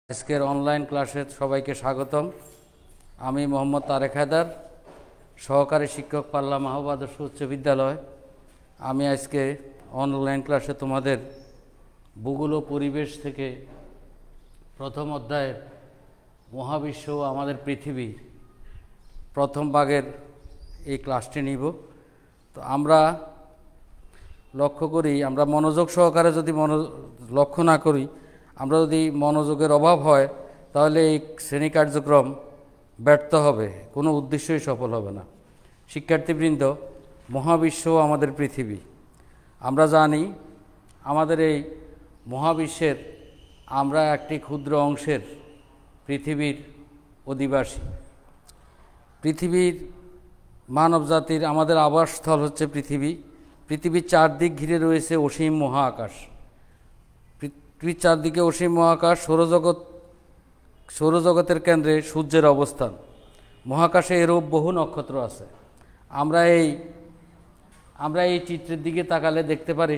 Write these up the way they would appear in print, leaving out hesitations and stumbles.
আজকের অনলাইন ক্লাসে সবাইকে স্বাগতম। আমি মোহাম্মদ তারেক হায়দার, সহকারী শিক্ষক পাল্লা মাহবুব আদর্শ উচ্চ বিদ্যালয়। আমি আজকে অনলাইন ক্লাসে তোমাদের ভূগোল ও পরিবেশ থেকে প্রথম অধ্যায়ের মহাবিশ্ব ও আমাদের পৃথিবী প্রথম ভাগের এই ক্লাসটি নিব। তো আমরা লক্ষ্য করি, আমরা মনোযোগ সহকারে যদি লক্ষ্য না করি, আমরা যদি মনোযোগের অভাব হয় তাহলে এই শ্রেণী কার্যক্রম ব্যর্থ হবে, কোনো উদ্দেশ্যই সফল হবে না। শিক্ষার্থীবৃন্দ, মহাবিশ্ব আমাদের পৃথিবী। আমরা জানি আমাদের এই মহাবিশ্বের আমরা একটি ক্ষুদ্র অংশের পৃথিবীর অধিবাসী। পৃথিবীর মানবজাতির আমাদের আবাসস্থল হচ্ছে পৃথিবী। পৃথিবীর চারদিক ঘিরে রয়েছে অসীম মহাকাশ। পৃথিবীর চারদিকে অসীম মহাকাশ। সৌরজগতের কেন্দ্রে সূর্যের অবস্থান। মহাকাশে এরূপ বহু নক্ষত্র আছে। আমরা এই চিত্রের দিকে তাকালে দেখতে পারি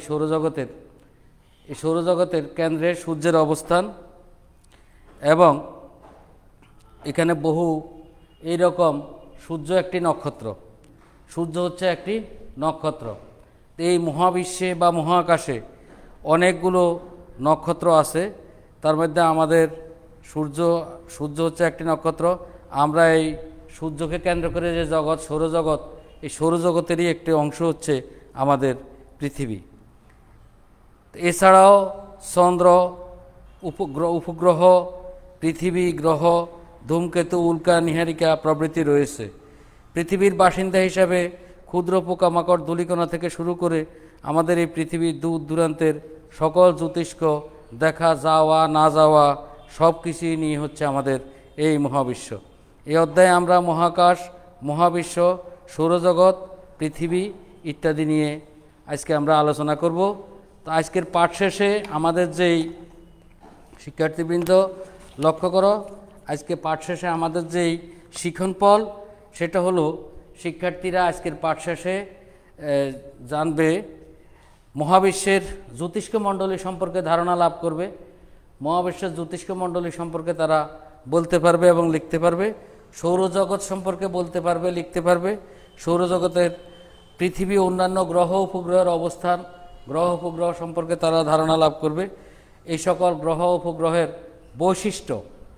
সৌরজগতের কেন্দ্রে সূর্যের অবস্থান, এবং এখানে বহু এইরকম সূর্য একটি নক্ষত্র। সূর্য হচ্ছে একটি নক্ষত্র। এই মহাবিশ্বে বা মহাকাশে অনেকগুলো নক্ষত্র আছে। তার মধ্যে আমাদের সূর্য হচ্ছে একটি নক্ষত্র। আমরা এই সূর্যকে কেন্দ্র করে যে জগৎ, সৌরজগৎ, এই সৌরজগতেরই একটি অংশ হচ্ছে আমাদের পৃথিবী। এছাড়াও চন্দ্র, উপগ্রহ, পৃথিবী, গ্রহ, ধূমকেতু, উল্কা, নীহারিকা প্রভৃতি রয়েছে। পৃথিবীর বাসিন্দা হিসাবে ক্ষুদ্র পোকামাকড়, ধূলিকণা থেকে শুরু করে আমাদের এই পৃথিবীর দূর দূরান্তের সকল জ্যোতিষ্ক, দেখা যাওয়া না যাওয়া সব কিছুই নিয়ে হচ্ছে আমাদের এই মহাবিশ্ব। এই অধ্যায়ে আমরা মহাকাশ, মহাবিশ্ব, সৌরজগৎ, পৃথিবী ইত্যাদি নিয়ে আজকে আমরা আলোচনা করব। তো আজকের পাঠ শেষে আমাদের যেই শিক্ষার্থীবৃন্দ লক্ষ্য করো, আজকে পাঠ শেষে আমাদের যেই শিক্ষণফল, সেটা হলো শিক্ষার্থীরা আজকের পাঠ শেষে জানবে মহাবিশ্বের জ্যোতিষ্ক মণ্ডলী সম্পর্কে ধারণা লাভ করবে। মহাবিশ্বের জ্যোতিষ্ক মণ্ডলী সম্পর্কে তারা বলতে পারবে এবং লিখতে পারবে। সৌরজগৎ সম্পর্কে বলতে পারবে, লিখতে পারবে। সৌরজগতের পৃথিবী, অন্যান্য গ্রহ উপগ্রহের অবস্থান, গ্রহ উপগ্রহ সম্পর্কে তারা ধারণা লাভ করবে। এই সকল গ্রহ উপগ্রহের বৈশিষ্ট্য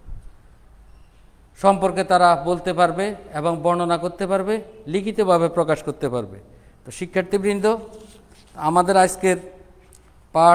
সম্পর্কে তারা বলতে পারবে এবং বর্ণনা করতে পারবে, লিখিতভাবে প্রকাশ করতে পারবে। তো শিক্ষার্থীবৃন্দ, আমাদের আজকের পাঠ,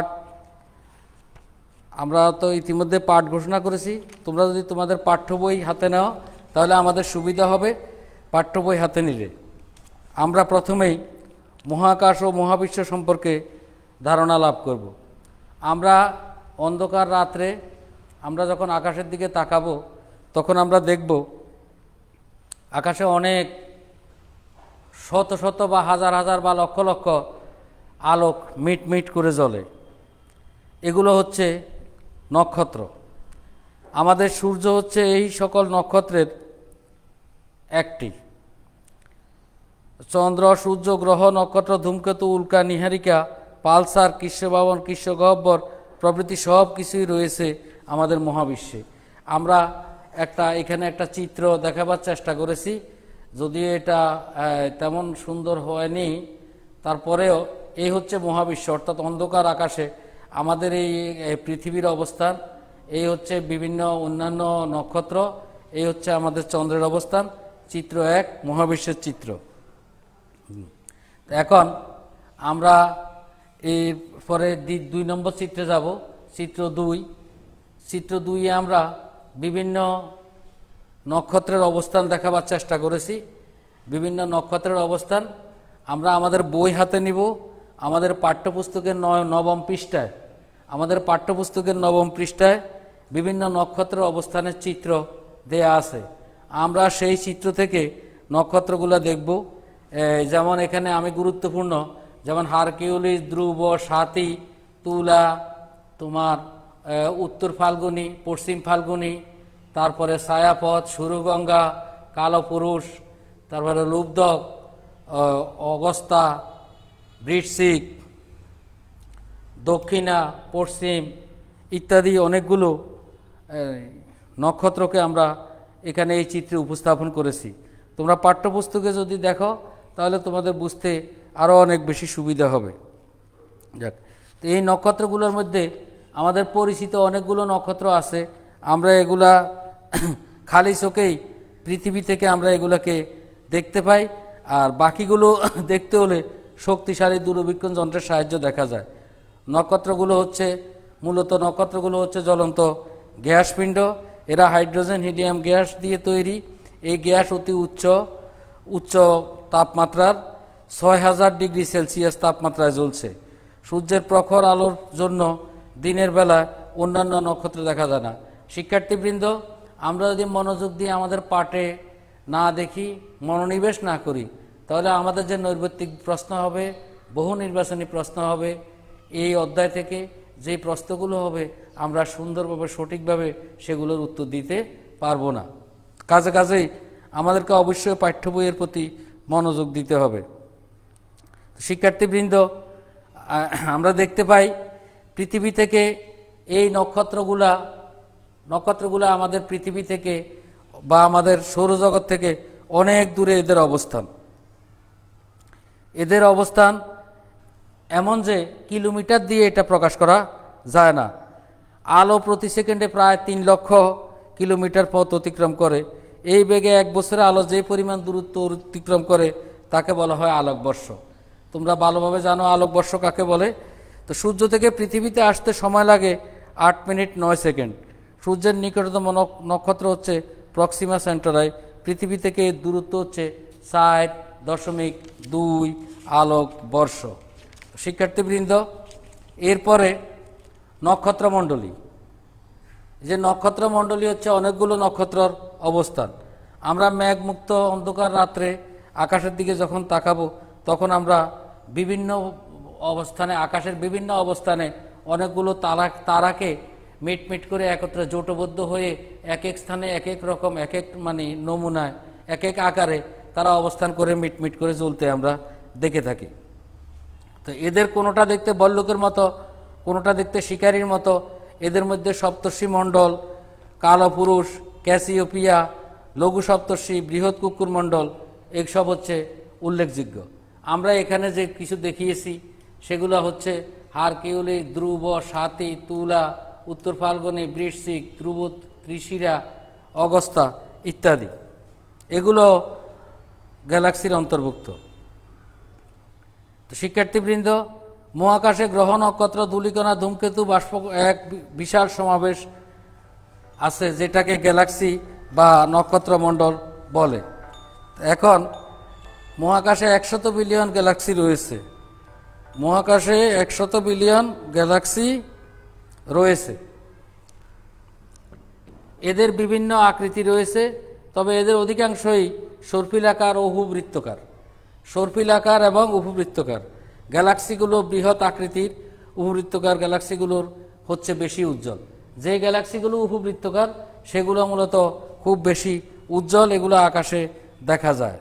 আমরা তো ইতিমধ্যে পাঠ ঘোষণা করেছি। তোমরা যদি তোমাদের পাঠ্য বই হাতে নাও তাহলে আমাদের সুবিধা হবে। পাঠ্য বই হাতে নিলে আমরা প্রথমেই মহাকাশ ও মহাবিশ্ব সম্পর্কে ধারণা লাভ করব। আমরা অন্ধকার রাত্রে আমরা যখন আকাশের দিকে তাকাবো তখন আমরা দেখব আকাশে অনেক শত শত বা হাজার হাজার বা লক্ষ লক্ষ আলোক মিট মিট করে জ্বলে। এগুলো হচ্ছে নক্ষত্র। আমাদের সূর্য হচ্ছে এই সকল নক্ষত্রের একটি। চন্দ্র, সূর্য, গ্রহ, নক্ষত্র, ধূমকেতু, উল্কা, নীহারিকা, পালসার, কৃষ্ণবাবন, কৃষ্ণগহ্বর প্রভৃতি সব কিছুই রয়েছে আমাদের মহাবিশ্বে। আমরা এখানে একটা চিত্র দেখাবার চেষ্টা করেছি, যদিও এটা তেমন সুন্দর হয়নি, তারপরেও এই হচ্ছে মহাবিশ্ব, অর্থাৎ অন্ধকার আকাশে আমাদের এই পৃথিবীর অবস্থান। এই হচ্ছে বিভিন্ন অন্যান্য নক্ষত্র, এই হচ্ছে আমাদের চন্দ্রের অবস্থান। চিত্র 1 মহাবিশ্বের চিত্র। এখন আমরা এরপরে 2 নম্বর চিত্রে যাব। চিত্র 2-এ আমরা বিভিন্ন নক্ষত্রের অবস্থান দেখাবার চেষ্টা করেছি। বিভিন্ন নক্ষত্রের অবস্থান আমরা আমাদের বই হাতে নিব। আমাদের পাঠ্যপুস্তকের নবম পৃষ্ঠায় বিভিন্ন নক্ষত্রের অবস্থানের চিত্র দেয়া আছে। আমরা সেই চিত্র থেকে নক্ষত্রগুলো দেখব। যেমন এখানে আমি গুরুত্বপূর্ণ, যেমন হারকিউলিস, ধ্রুব, স্বাতী, তুলা, তোমার উত্তর ফাল্গুনী, পশ্চিম ফাল্গুনী, তারপরে ছায়াপথ, সুরগঙ্গা, কালপুরুষ, তারপরে লুব্ধক, অগস্তা, বৃশ্চিক, দক্ষিণা, পশ্চিম ইত্যাদি অনেকগুলো নক্ষত্রকে আমরা এখানে এই চিত্রে উপস্থাপন করেছি। তোমরা পাঠ্যপুস্তকে যদি দেখো তাহলে তোমাদের বুঝতে আরও অনেক বেশি সুবিধা হবে। যাক, তো এই নক্ষত্রগুলোর মধ্যে আমাদের পরিচিত অনেকগুলো নক্ষত্র আছে। আমরা এগুলা খালি চোখেই পৃথিবী থেকে আমরা এগুলাকে দেখতে পাই, আর বাকিগুলো দেখতে হলে শক্তিশালী দূরবীক্ষণ যন্ত্রের সাহায্য দেখা যায়। নক্ষত্রগুলো হচ্ছে জ্বলন্ত গ্যাস পিণ্ড। এরা হাইড্রোজেন হিলিয়াম গ্যাস দিয়ে তৈরি। এই গ্যাস অতি উচ্চ তাপমাত্রার ৬০০০ ডিগ্রি সেলসিয়াস তাপমাত্রায় জ্বলছে। সূর্যের প্রখর আলোর জন্য দিনের বেলা অন্যান্য নক্ষত্র দেখা যায় না। শিক্ষার্থীবৃন্দ, আমরা যদি মনোযোগ দিয়ে আমাদের পাঠে না দেখি, মনোনিবেশ না করি, তাহলে আমাদের যে নৈর্ব্যক্তিক প্রশ্ন হবে, বহু নির্বাচনী প্রশ্ন হবে, এই অধ্যায় থেকে যে প্রশ্নগুলো হবে আমরা সুন্দরভাবে সঠিকভাবে সেগুলোর উত্তর দিতে পারবো না। কাজেই আমাদেরকে অবশ্যই পাঠ্য বইয়ের প্রতি মনোযোগ দিতে হবে। শিক্ষার্থীবৃন্দ, আমরা দেখতে পাই পৃথিবী থেকে এই নক্ষত্রগুলা আমাদের পৃথিবী থেকে বা আমাদের সৌরজগৎ থেকে অনেক দূরে এদের অবস্থান এমন যে কিলোমিটার দিয়ে এটা প্রকাশ করা যায় না। আলো প্রতি সেকেন্ডে প্রায় ৩ লক্ষ কিলোমিটার পথ অতিক্রম করে। এই বেগে এক বছরে আলো যে পরিমাণ দূরত্ব অতিক্রম করে তাকে বলা হয় আলোকবর্ষ। তোমরা ভালোভাবে জানো আলোকবর্ষ কাকে বলে। তো সূর্য থেকে পৃথিবীতে আসতে সময় লাগে ৮ মিনিট ৯ সেকেন্ড। সূর্যের নিকটতম নক্ষত্র হচ্ছে প্রক্সিমা সেন্টারাই। পৃথিবী থেকে দূরত্ব হচ্ছে ৪.২ আলোকবর্ষ। শিক্ষার্থীবৃন্দ, এরপরে নক্ষত্রমণ্ডলী। যে নক্ষত্রমণ্ডলী হচ্ছে অনেকগুলো নক্ষত্রর অবস্থান। আমরা মেঘমুক্ত অন্ধকার রাত্রে আকাশের দিকে যখন তাকাবো তখন আমরা আকাশের বিভিন্ন অবস্থানে অনেকগুলো তারাকে মিটমিট করে একত্রে জোটবদ্ধ হয়ে এক এক স্থানে এক এক রকম নমুনায় এক এক আকারে তারা অবস্থান করে মিটমিট করে জ্বলতে আমরা দেখে থাকি। তো এদের কোনোটা দেখতে বল্লুকের মতো, কোনোটা দেখতে শিকারীর মতো। এদের মধ্যে সপ্তর্ষি মণ্ডল, কালপুরুষ, ক্যাসিওপিয়া, লঘু সপ্তর্ষি, বৃহৎ কুকুর মণ্ডল এইসব হচ্ছে উল্লেখযোগ্য। আমরা এখানে যে কিছু দেখিয়েছি সেগুলো হচ্ছে হারকিউলি, ধ্রুব, সাথী, তুলা, উত্তর ফাল্গুনী, বৃশ্চিক, ধ্রুব, ত্রিশিরা, অগস্তা ইত্যাদি। এগুলো গ্যালাক্সির অন্তর্ভুক্ত। তো শিক্ষার্থীবৃন্দ, মহাকাশে গ্রহ, নক্ষত্র, ধূলিকণা, ধূমকেতু, বাষ্প এক বিশাল সমাবেশ আছে যেটাকে গ্যালাক্সি বা নক্ষত্রমণ্ডল বলে। এখন মহাকাশে ১০০ বিলিয়ন গ্যালাক্সি রয়েছে। মহাকাশে ১০০ বিলিয়ন গ্যালাক্সি রয়েছে। এদের বিভিন্ন আকৃতি রয়েছে, তবে এদের অধিকাংশই সর্পিলাকার ও উপবৃত্তকার। সর্পিলাকার এবং উপবৃত্তকার গ্যালাক্সিগুলো বৃহৎ আকৃতির। উপবৃত্তকার গ্যালাক্সিগুলোর হচ্ছে বেশি উজ্জ্বল। যে গ্যালাক্সিগুলো উপবৃত্তকার সেগুলো মূলত খুব বেশি উজ্জ্বল, এগুলো আকাশে দেখা যায়।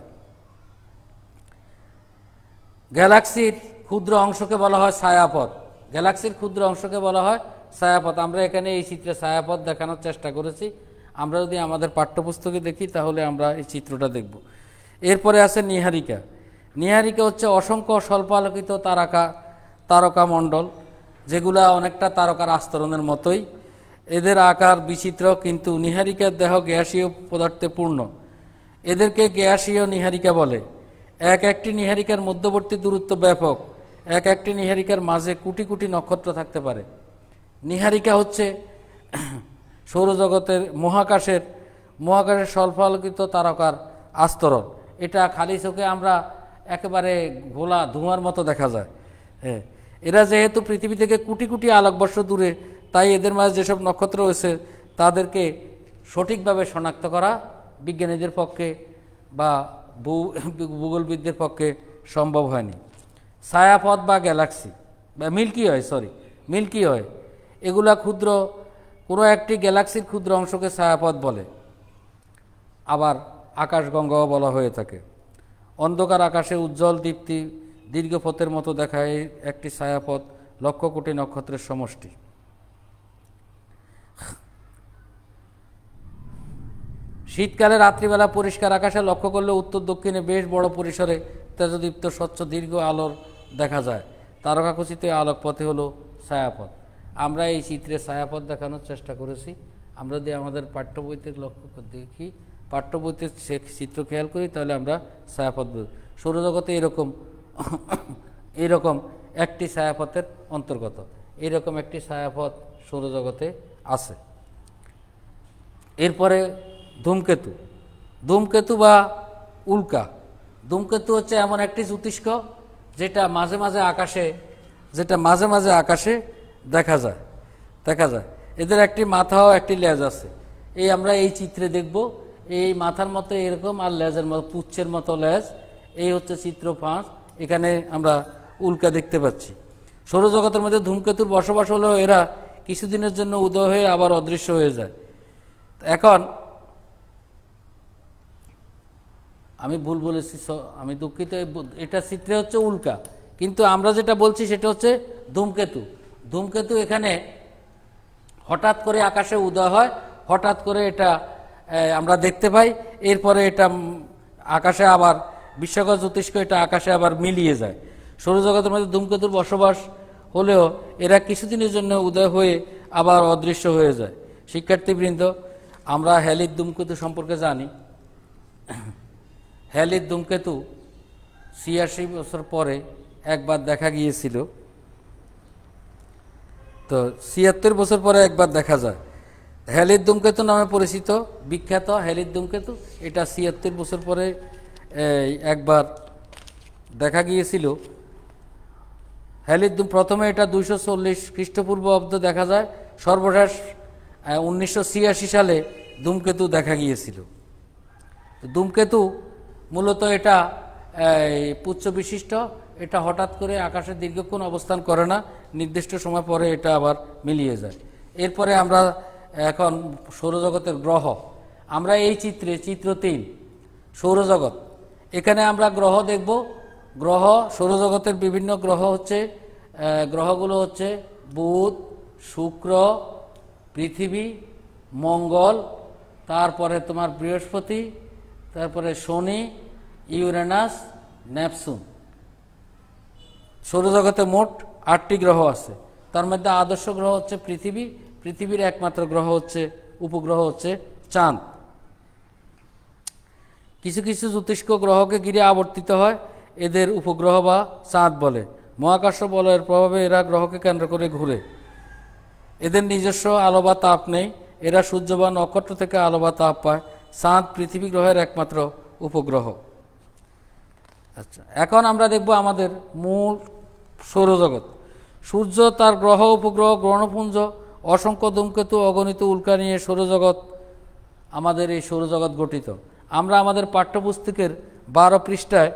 গ্যালাক্সির ক্ষুদ্র অংশকে বলা হয় ছায়াপথ। গ্যালাক্সির ক্ষুদ্র অংশকে বলা হয় ছায়াপথ। আমরা এখানে এই চিত্রে ছায়াপথ দেখানোর চেষ্টা করেছি। আমরা যদি আমাদের পাঠ্যপুস্তকে দেখি তাহলে আমরা এই চিত্রটা দেখব। এরপরে আছে নীহারিকা। নীহারিকা হচ্ছে অসংখ্য স্বল্প আলোকিত তারকামণ্ডল, যেগুলা অনেকটা তারকার আস্তরণের মতোই। এদের আকার বিচিত্র, কিন্তু নীহারিকার দেহ গ্যাসীয় পদার্থে পূর্ণ। এদেরকে গ্যাসীয় নীহারিকা বলে। এক একটি নীহারিকার মধ্যবর্তী দূরত্ব ব্যাপক। এক একটি নীহারিকার মাঝে কোটি কোটি নক্ষত্র থাকতে পারে। নীহারিকা হচ্ছে সৌরজগতের মহাকাশের স্বল্প আলোকিত তারকার আস্তরণ। এটা খালি চোখে আমরা একেবারে গোলা ধোঁয়ার মতো দেখা যায়। হ্যাঁ, এরা যেহেতু পৃথিবী থেকে কোটি কোটি আলোকবর্ষ দূরে, তাই এদের মাঝে যেসব নক্ষত্র রয়েছে তাদেরকে সঠিকভাবে শনাক্ত করা বিজ্ঞানীদের পক্ষে বা ভূগোলবিদদের পক্ষে সম্ভব হয়নি। ছায়াপথ বা গ্যালাক্সি বা মিল্কি হয় এগুলা ক্ষুদ্র, কোনো একটি গ্যালাক্সির ক্ষুদ্র অংশকে ছায়াপথ বলে। আবার আকাশগঙ্গাও বলা হয়ে থাকে। অন্ধকার আকাশে উজ্জ্বল দীপ্তি দীর্ঘ পথের মতো দেখায় একটি ছায়াপথ লক্ষ কোটি নক্ষত্রের সমষ্টি। শীতকালে রাত্রিবেলা পরিষ্কার আকাশে লক্ষ্য করলে উত্তর দক্ষিণে বেশ বড় পরিসরে তেজদীপ্ত স্বচ্ছ দীর্ঘ আলোর দেখা যায়। তারকাখচিত আলোকপথে হলো ছায়াপথ। আমরা এই চিত্রে ছায়াপথ দেখানোর চেষ্টা করেছি। আমরা যদি আমাদের পাঠ্য বইতে লক্ষ্য দেখি, পাঠ্য বইতে চিত্র খেয়াল করি, তাহলে আমরা ছায়াপথ বুঝি। সৌরজগতে এরকম একটি ছায়াপথের অন্তর্গত, এরকম একটি ছায়াপথ সৌরজগতে আছে। এরপরে ধূমকেতু। ধূমকেতু বা উল্কা। ধূমকেতু হচ্ছে এমন একটি জ্যোতিষ্ক যেটা মাঝে মাঝে আকাশে দেখা যায়। এদের একটি মাথা ও একটি লেজ আছে। আমরা এই চিত্রে দেখব, এই মাথার মতো এরকম আর লেজের মতো পুচ্ছের মতো লেজ। এই হচ্ছে চিত্র 5। এখানে আমরা উল্কা দেখতে পাচ্ছি। সৌরজগতের মধ্যে ধূমকেতুর বসবাস হলেও এরা কিছুদিনের জন্য উদয় হয়ে আবার অদৃশ্য হয়ে যায়। এখন আমি ভুল বলেছি, আমি দুঃখিত। এটা চিত্রে হচ্ছে উল্কা, কিন্তু আমরা যেটা বলছি সেটা হচ্ছে ধূমকেতু। ধূমকেতু এখানে হঠাৎ করে আকাশে উদয় হয়, হঠাৎ করে এটা আমরা দেখতে পাই। এরপরে এটা আকাশে আবার বিশ্বকর জ্যোতিষ্ক, এটা আকাশে আবার মিলিয়ে যায়। সৌরজগতের মধ্যে ধূমকেতুর বসবাস হলেও এরা কিছুদিনের জন্য উদয় হয়ে আবার অদৃশ্য হয়ে যায়। শিক্ষার্থীবৃন্দ, আমরা হ্যালির ধূমকেতু সম্পর্কে জানি। হ্যালির ধূমকেতু ৮৬ বছর পরে একবার দেখা গিয়েছিল। তো ৭৬ বছর পরে একবার দেখা যায়। হ্যালির ধূমকেতু নামে পরিচিত, বিখ্যাত হ্যালির ধূমকেতু। এটা ৭৬ বছর পরে একবার দেখা গিয়েছিল। হ্যালির প্রথমে এটা ২৪০ খ্রিস্টপূর্ব অব্দ দেখা যায়। সর্বশেষ ১৯৮৬ সালে ধূমকেতু দেখা গিয়েছিল। ধূমকেতু মূলত এটা পুচ্ছ বিশিষ্ট। এটা হঠাৎ করে আকাশে দীর্ঘক্ষণ অবস্থান করে না, নির্দিষ্ট সময় পরে এটা আবার মিলিয়ে যায়। এরপরে আমরা এখন সৌরজগতের গ্রহ। আমরা এই চিত্রে, চিত্র ৩, সৌরজগৎ। এখানে আমরা গ্রহ দেখব। গ্রহ, সৌরজগতের বিভিন্ন গ্রহ হচ্ছে, গ্রহগুলো হচ্ছে বুধ, শুক্র, পৃথিবী, মঙ্গল, তারপরে তোমার বৃহস্পতি, তারপরে শনি, ইউরেনাস, নেপচুন। সৌরজগতে মোট ৮টি গ্রহ আছে। তার মধ্যে আদর্শ গ্রহ হচ্ছে পৃথিবী। পৃথিবীর একমাত্র গ্রহ হচ্ছে, উপগ্রহ হচ্ছে চাঁদ। কিছু কিছু জ্যোতিষ্ক গ্রহকে ঘিরে আবর্তিত হয়, এদের উপগ্রহ বা চাঁদ বলে। মহাকর্ষ বলয়ের প্রভাবে এরা গ্রহকে কেন্দ্র করে ঘুরে। এদের নিজস্ব আলো বা তাপ নেই। এরা সূর্য বা নক্ষত্র থেকে আলো বা তাপ পায়। চাঁদ পৃথিবী গ্রহের একমাত্র উপগ্রহ। আচ্ছা, এখন আমরা দেখব আমাদের মূল সৌরজগৎ। সূর্য, তার গ্রহ, উপগ্রহ, গ্রহণপুঞ্জ, অসংখ্য ধূমকেতু, অগণিত উল্কা নিয়ে সৌরজগৎ, আমাদের এই সৌরজগৎ গঠিত। আমরা আমাদের পাঠ্যপুস্তকের ১২ পৃষ্ঠায়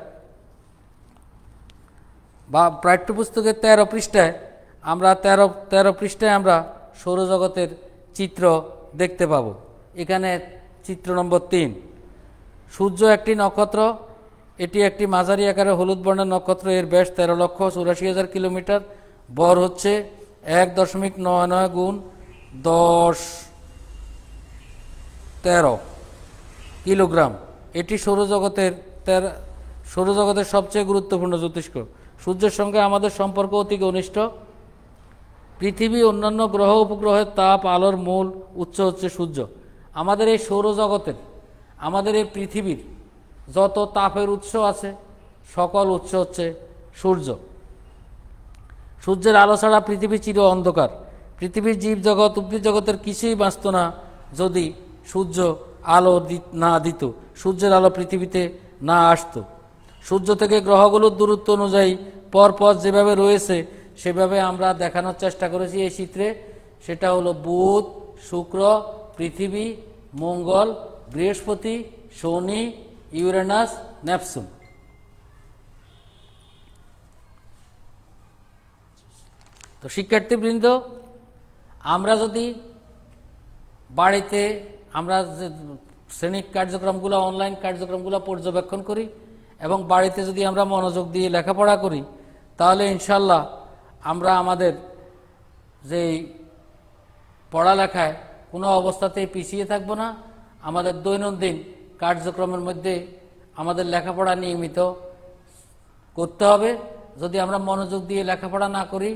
বা পাঠ্যপুস্তকের ১৩ পৃষ্ঠায় আমরা ১৩ পৃষ্ঠায় আমরা সৌরজগতের চিত্র দেখতে পাব। এখানে চিত্র নম্বর ৩। সূর্য একটি নক্ষত্র। এটি একটি মাঝারি আকারের হলুদ বর্ণের নক্ষত্র। এর ব্যাস ১৩,৮৪,০০০ কিলোমিটার। ভর হচ্ছে ১.৯৯ গুণ ১০-১৩ কিলোগ্রাম। এটি সৌরজগতের সবচেয়ে গুরুত্বপূর্ণ জ্যোতিষ্ক। সূর্যের সঙ্গে আমাদের সম্পর্ক অতি ঘনিষ্ঠ। পৃথিবী, অন্যান্য গ্রহ উপগ্রহের তাপ, আলোর মূল উৎস হচ্ছে সূর্য। আমাদের এই সৌরজগতের, আমাদের এই পৃথিবীর যত তাপের উৎস আছে, সকল উৎস হচ্ছে সূর্য। সূর্যের আলো ছাড়া পৃথিবী চির অন্ধকার। পৃথিবীর জীবজগৎ, উদ্ভিদ জগতের কিছুই বাঁচত না যদি সূর্য আলো না দিত, সূর্যের আলো পৃথিবীতে না আসতো। সূর্য থেকে গ্রহগুলোর দূরত্ব অনুযায়ী পরপর যেভাবে রয়েছে সেভাবে আমরা দেখানোর চেষ্টা করেছি এই চিত্রে। সেটা হলো বুধ, শুক্র, পৃথিবী, মঙ্গল, বৃহস্পতি, শনি, ইউরেনাস, নেপচুন। তো শিক্ষার্থীবৃন্দ, আমরা যদি বাড়িতে আমরা যে শ্রেণিক কার্যক্রমগুলো, অনলাইন কার্যক্রমগুলো পর্যবেক্ষণ করি এবং বাড়িতে যদি আমরা মনোযোগ দিয়ে লেখাপড়া করি, তাহলে ইনশাল্লাহ আমরা আমাদের যেই পড়ালেখায় কোনো অবস্থাতেই পিছিয়ে থাকবো না। আমাদের দৈনন্দিন কার্যক্রমের মধ্যে আমাদের লেখাপড়া নিয়মিত করতে হবে। যদি আমরা মনোযোগ দিয়ে লেখাপড়া না করি,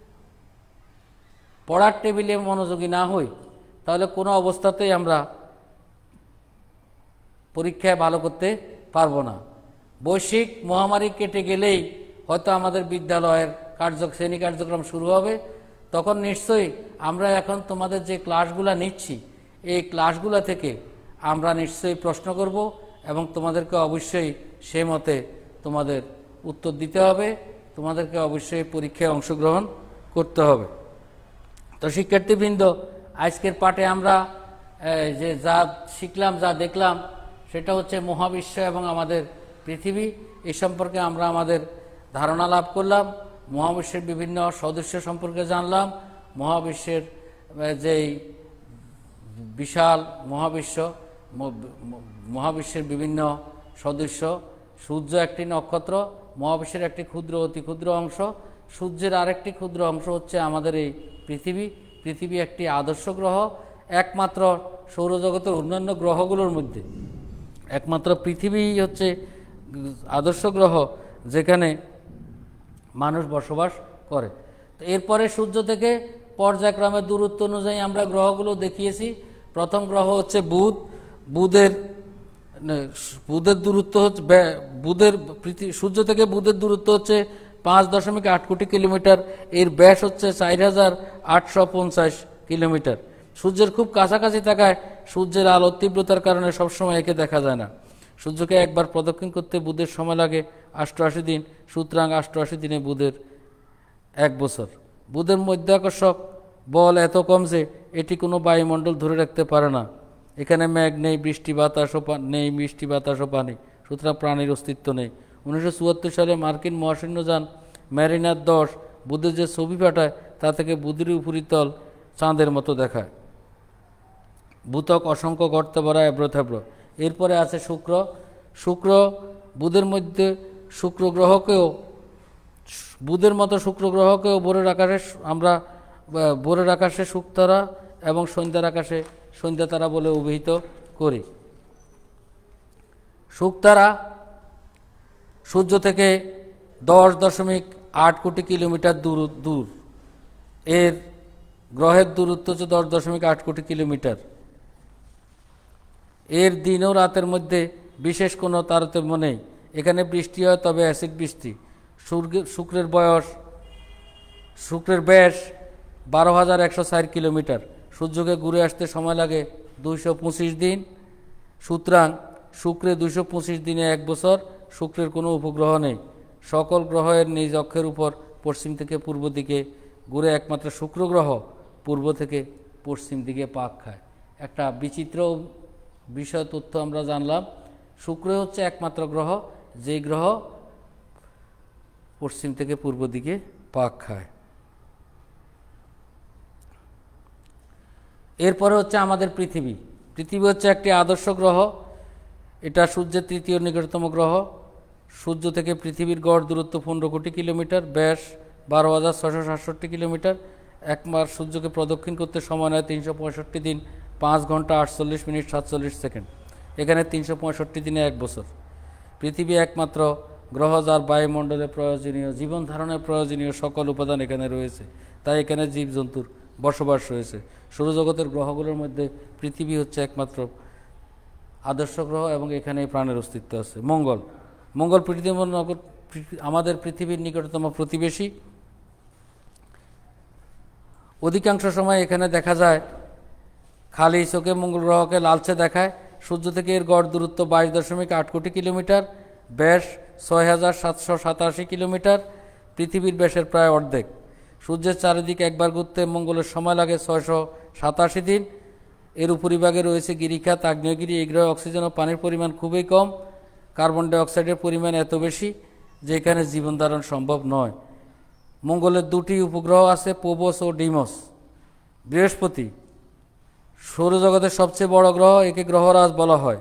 পড়ার টেবিলে মনোযোগী না হই, তাহলে কোনো অবস্থাতেই আমরা পরীক্ষায় ভালো করতে পারবো না। বৈশ্বিক মহামারী কেটে গেলেই হয়তো আমাদের বিদ্যালয়ের শ্রেণী কার্যক্রম শুরু হবে। তখন নিশ্চয়ই আমরা এখন তোমাদের যে ক্লাসগুলো নিচ্ছি, এই ক্লাসগুলো থেকে আমরা নিশ্চয়ই প্রশ্ন করব এবং তোমাদেরকে অবশ্যই সে মতে তোমাদের উত্তর দিতে হবে, তোমাদেরকে অবশ্যই পরীক্ষায় অংশগ্রহণ করতে হবে। তো শিক্ষার্থীবৃন্দ, আজকের পাঠে আমরা যে যা শিখলাম, যা দেখলাম, সেটা হচ্ছে মহাবিশ্ব এবং আমাদের পৃথিবী। এই সম্পর্কে আমরা আমাদের ধারণা লাভ করলাম, মহাবিশ্বের বিভিন্ন সদস্য সম্পর্কে জানলাম, মহাবিশ্বের যেই বিশাল মহাবিশ্বের বিভিন্ন সদস্য, সূর্য একটি নক্ষত্র, মহাবিশ্বের একটি ক্ষুদ্র অতি ক্ষুদ্র অংশ, সূর্যের আরেকটি ক্ষুদ্র অংশ হচ্ছে আমাদের এই পৃথিবী। পৃথিবী একটি আদর্শ গ্রহ, একমাত্র সৌরজগতের অন্যান্য গ্রহগুলোর মধ্যে একমাত্র পৃথিবী হচ্ছে আদর্শ গ্রহ যেখানে মানুষ বসবাস করে। তো এরপরে সূর্য থেকে পর্যায়ক্রমে দূরত্ব অনুযায়ী আমরা গ্রহগুলো দেখিয়েছি। প্রথম গ্রহ হচ্ছে বুধ। বুধের দূরত্ব হচ্ছে সূর্য থেকে বুধের দূরত্ব হচ্ছে 5.8 কোটি কিলোমিটার। এর ব্যাস হচ্ছে 4,850 কিলোমিটার। সূর্যের খুব কাছাকাছি থাকায় সূর্যের আলোর তীব্রতার কারণে সবসময় একে দেখা যায় না। সূর্যকে একবার প্রদক্ষিণ করতে বুধের সময় লাগে 88 দিন, সুতরাং 88 দিনে বুধের 1 বছর। বুধের মধ্যাকর্ষক বল এত কম যে এটি কোনো বায়ুমণ্ডল ধরে রাখতে পারে না। এখানে মেঘ নেই, বৃষ্টি বাতাসও পানি, সুতরাং প্রাণীর অস্তিত্ব নেই। 1974 সালে মার্কিন মহাশূন্যযান ম্যারিনার 10 বুধের যে ছবি পাঠায়, তা থেকে বুধের উপরিতল চাঁদের মতো দেখায়। ভূত্বক অসংখ্য গর্তে ভরা এবড়োথেবড়ো। এরপরে আছে শুক্র। বুধের মধ্যে বুধের মতো শুক্র গ্রহকেও ভোরের আকাশে শুকতারা এবং সন্ধ্যার আকাশে সন্ধ্যা তারা বলে অভিহিত করি। শুকতারা সূর্য থেকে 10.8 কোটি কিলোমিটার দূর। এর গ্রহের দূরত্ব হচ্ছে 10.8 কোটি কিলোমিটার। এর দিন ও রাতের মধ্যে বিশেষ কোনো তারতম্য নেই। এখানে বৃষ্টি হয়, তবে অ্যাসিড বৃষ্টি। শুক্রের ব্যাস 12,104 কিলোমিটার। সূর্যকে ঘুরে আসতে সময় লাগে 225 দিন। সুতরাং শুক্রে 225 দিনে 1 বছর। শুক্রের কোনো উপগ্রহ নেই। সকল গ্রহের নিজ অক্ষের উপর পশ্চিম থেকে পূর্ব দিকে ঘুরে একমাত্র শুক্র গ্রহ পূর্ব থেকে পশ্চিম দিকে পাক খায়। একটা বিচিত্র বিষয় তথ্য আমরা জানলাম। শুক্র হচ্ছে একমাত্র গ্রহ যে গ্রহ পশ্চিম থেকে পূর্ব দিকে পাক খায়। এরপরে হচ্ছে আমাদের পৃথিবী। পৃথিবী হচ্ছে একটি আদর্শ গ্রহ। এটা সূর্যের তৃতীয় নিকটতম গ্রহ। সূর্য থেকে পৃথিবীর গড় দূরত্ব 15 কোটি কিলোমিটার, ব্যাস 12,667 কিলোমিটার। একবার সূর্যকে প্রদক্ষিণ করতে সময় নেয় 365 দিন, 5 ঘন্টা 48 মিনিট 47 সেকেন্ড। এখানে 365 দিনে 1 বছর। পৃথিবী একমাত্র গ্রহ যার বায়ুমণ্ডলে প্রয়োজনীয় জীবন ধারণের প্রয়োজনীয় সকল উপাদান এখানে রয়েছে, তাই এখানে জীবজন্তুর বসবাস রয়েছে। সৌরজগতের গ্রহগুলোর মধ্যে পৃথিবী হচ্ছে একমাত্র আদর্শ গ্রহ এবং এখানে প্রাণের অস্তিত্ব আছে। মঙ্গল আমাদের পৃথিবীর নিকটতম প্রতিবেশী। অধিকাংশ সময় এখানে দেখা যায় খালি চোখে মঙ্গল গ্রহকে লালচে দেখায়। সূর্য থেকে এর গড় দূরত্ব 22.8 কোটি কিলোমিটার, ব্যাস 6,787 কিলোমিটার। পৃথিবীর ব্যাসের প্রায় অর্ধেক। সূর্যের চারিদিকে একবার ঘুরতে মঙ্গলের সময় লাগে 687 দিন। এর উপরিভাগে রয়েছে গিরিখাত, আগ্নেয়গিরি। এই গ্রহে অক্সিজেন ও পানির পরিমাণ খুবই কম। কার্বন ডাইঅক্সাইডের পরিমাণ এত বেশি যে এখানে জীবনধারণ সম্ভব নয়। মঙ্গলের 2টি উপগ্রহ আছে, পোবস ও ডিমস। বৃহস্পতি সৌরজগতের সবচেয়ে বড় গ্রহ, একে গ্রহরাজ বলা হয়।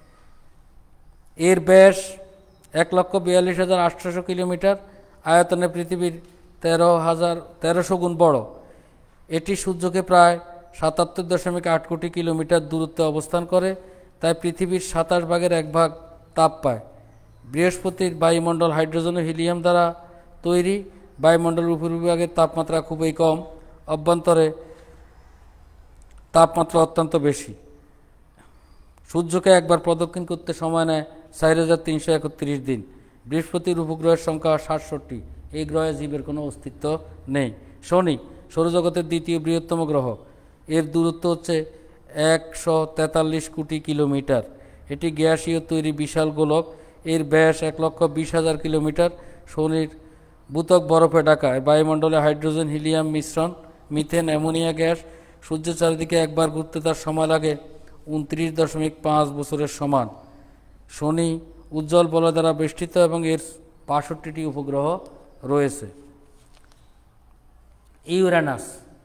এর ব্যাস 1,42,800 কিলোমিটার। আয়তনে পৃথিবীর 13,000 গুণ বড়। এটি সূর্যকে প্রায় 77.8 কোটি কিলোমিটার দূরত্বে অবস্থান করে। তাই পৃথিবীর 27 ভাগের 1 ভাগ তাপ পায়। বৃহস্পতির বায়ুমণ্ডল হাইড্রোজেন ও হিলিয়াম দ্বারা তৈরি। বায়ুমণ্ডলের উপরিভাগের তাপমাত্রা খুবই কম, অভ্যন্তরে তাপমাত্রা অত্যন্ত বেশি। সূর্যকে একবার প্রদক্ষিণ করতে সময় নেয় 4331 দিন। বৃহস্পতির উপগ্রহের সংখ্যা 67। এই গ্রহে জীবের কোনো অস্তিত্ব নেই। শনি সৌরজগতের দ্বিতীয় বৃহত্তম গ্রহ। এর দূরত্ব হচ্ছে 143 কোটি কিলোমিটার। এটি গ্যাসীয় তৈরি বিশাল গোলক। এর ব্যাস 1,20,000 কিলোমিটার। শনির ভূত্বক বরফে ঢাকা। বায়ুমণ্ডলে হাইড্রোজেন হিলিয়াম মিশ্রণ, মিথেন, অ্যামোনিয়া গ্যাস। সূর্যের চারিদিকে একবার ঘুরতে তার সময় লাগে 29.5 বছরের সমান। শনি উজ্জ্বল বলয় দ্বারা বেষ্টিত এবং এর 65টি উপগ্রহ রয়েছে। ইউরেনাস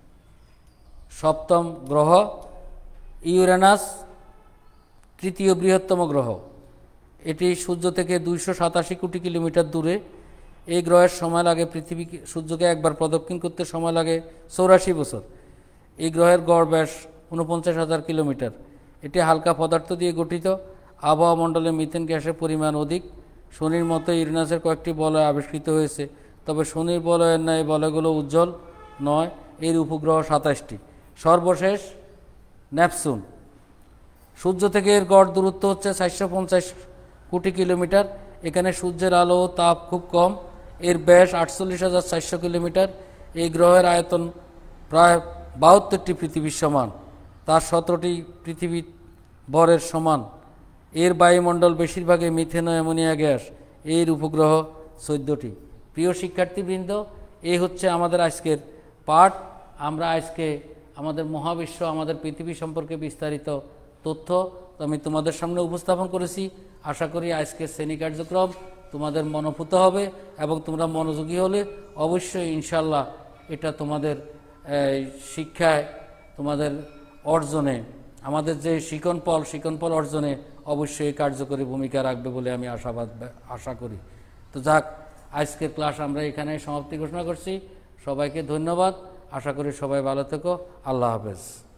সপ্তম গ্রহ। ইউরেনাস তৃতীয় বৃহত্তম গ্রহ। এটি সূর্য থেকে 287 কোটি কিলোমিটার দূরে। এই গ্রহের সময় লাগে সূর্যকে একবার প্রদক্ষিণ করতে সময় লাগে 84 বছর। এই গ্রহের গড় ব্যাস 49,000 কিলোমিটার। এটি হালকা পদার্থ দিয়ে গঠিত। আবহাওয়া মণ্ডলে মিথেন গ্যাসের পরিমাণ অধিক। শনির মতো ইউরেনাসের কয়েকটি বলয় আবিষ্কৃত হয়েছে, তবে শনির বলয়ের ন্যায় বলয়গুলো উজ্জ্বল নয়। এর উপগ্রহ 27টি। সর্বশেষ নেপচুন। সূর্য থেকে এর গড় দূরত্ব হচ্ছে 450 কোটি কিলোমিটার। এখানে সূর্যের আলো ও তাপ খুব কম। এর ব্যাস 48,400 কিলোমিটার। এই গ্রহের আয়তন প্রায় 72টি পৃথিবীর সমান। তার 17টি পৃথিবী ভরের সমান। এর বায়ুমণ্ডল বেশিরভাগই মিথেন ও অ্যামোনিয়া গ্যাস। এর উপগ্রহ 14টি। প্রিয় শিক্ষার্থীবৃন্দ, এই হচ্ছে আমাদের আজকের পাঠ। আমরা আজকে আমাদের মহাবিশ্ব, আমাদের পৃথিবী সম্পর্কে বিস্তারিত তথ্য আমি তোমাদের সামনে উপস্থাপন করেছি। আশা করি আজকের শ্রেণী কার্যক্রম তোমাদের মনোভূত হবে এবং তোমরা মনোযোগী হলে অবশ্যই ইনশাল্লাহ এটা তোমাদের শিক্ষায়, তোমাদের অর্জনে, আমাদের যে শিকনফল অর্জনে অবশ্যই কার্যকরী ভূমিকা রাখবে বলে আমি আশা করি। তো যাক, আজকের ক্লাস আমরা এখানে সমাপ্তি ঘোষণা করছি। সবাইকে ধন্যবাদ। আশা করি সবাই ভালো থেকো। আল্লাহ হাফেজ।